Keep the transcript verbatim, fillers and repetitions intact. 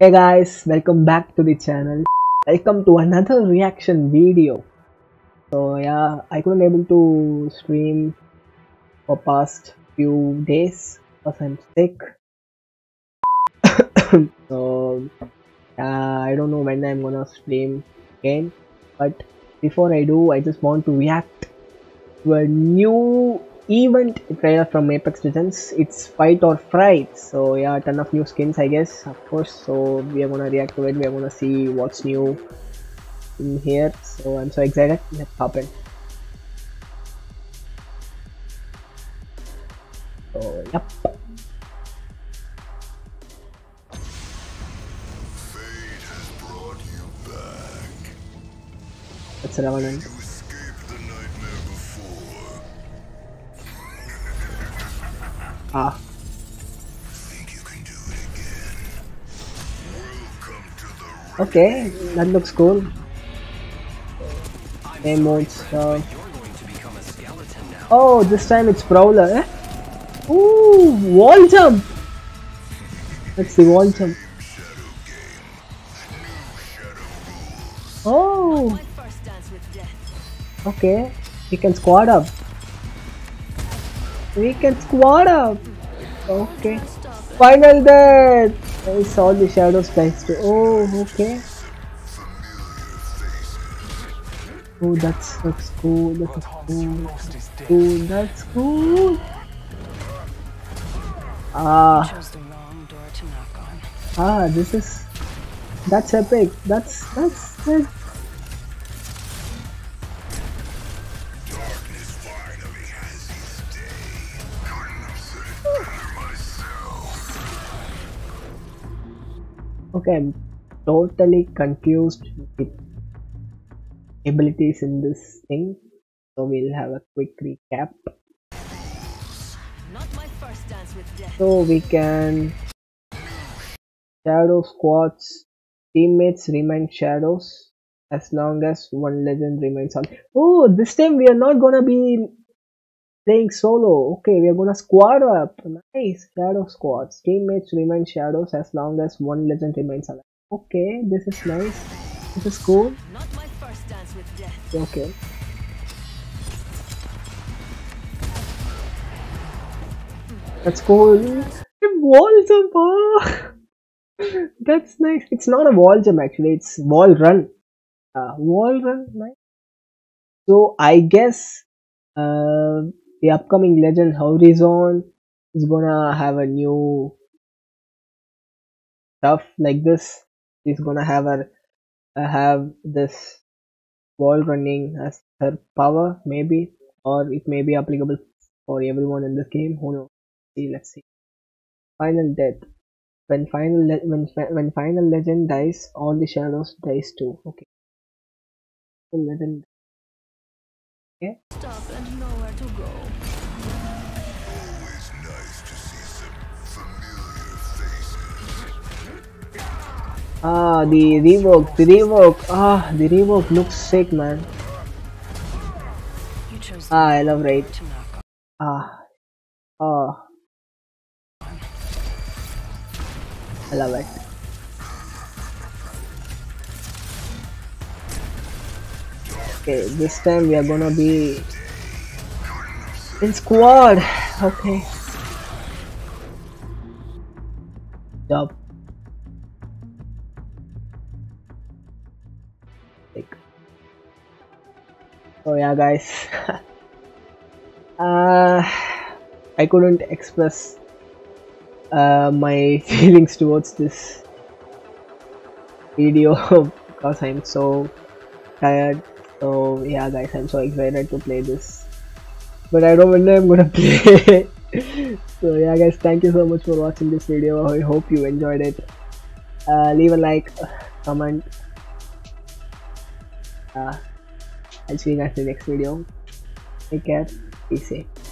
Hey guys, welcome back to the channel. Welcome to another reaction video. So yeah, I couldn't able to stream for past few days because I'm sick. So uh, I don't know when I'm gonna stream again. But before I do, I just want to react to a new event trailer from Apex Legends. It's Fight or Fright. So yeah, ton of new skins, I guess, of course. So we are gonna react to it. We are gonna see what's new in here. So I'm so excited. Let's hop in. So yep. Fate has brought you back. Let's run in. You escaped the nightmare before. Ah. Think you can do it again? Welcome to the Okay, that looks cool. Game modes. Uh, oh, this time it's Prowler. Eh? Ooh, wall jump. That's the wall jump. shadow game. New shadow rules. Oh, okay. We can squad up. We can squad up. Okay. Final death. I saw the shadows dice too. Oh, okay. Oh, that's that's cool. That's cool. Cool. That's cool. Ah, ah. This is that's epic. That's that's that's. Darkness finally has its day. Couldn't have said it better myself. Okay, I'm totally confused with abilities in this thing. So we'll have a quick recap. So we can shadow squads. Teammates remain shadows as long as one legend remains on. Oh, this time we are not gonna be playing solo. Okay, we are gonna squad up. Nice. Shadow squads. Teammates remain shadows as long as one legend remains alive. Okay, this is nice. This is cool. Okay. That's cool. A wall jump. Oh. That's nice. It's not a wall jump actually. It's wall run. Uh, wall run. Nice. So I guess uh, the upcoming Legend Horizon is gonna have a new stuff like this. It's gonna have a uh, have this wall running as her power maybe, or it may be applicable for everyone in the game. Who knows? See, let's see. Final death. When final le when when final legend dies, all the shadows dies too. Okay. Legend. Okay. Stop and know where to go. Always nice to see some familiar faces. Ah, the revoke, the revoke. Ah, the revoke looks sick, man. You chose Ah, I love Raid. to knock on. Ah, oh, I love it. Okay, this time we are gonna be in squad. Okay. Job. Like. So yeah, guys. uh, I couldn't express uh, my feelings towards this video because I'm so tired. So yeah, guys, I'm so excited to play this, but I don't know when I'm gonna play. So yeah, guys, thank you so much for watching this video. I hope you enjoyed it. Uh, leave a like, comment. Uh, I'll see you guys in the next video. Take care. Be safe.